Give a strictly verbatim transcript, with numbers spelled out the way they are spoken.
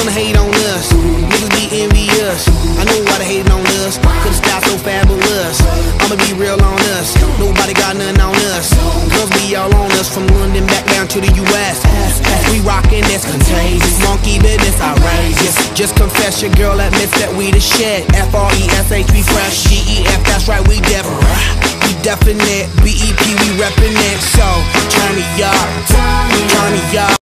wanna hate on us, niggas be envious. I know why they hating on us, cause the style so fabulous. I'ma be real on us, nobody got nothing on us. Girls be all on us, from London back down to the U S We rockin' this contagious, monkey business outrageous. Just confess your girl admits that we the shit. F R E S H, we fresh. G E F, that's right, we different. We definite. B E P, we reppin' it. So turn me up, turn me up.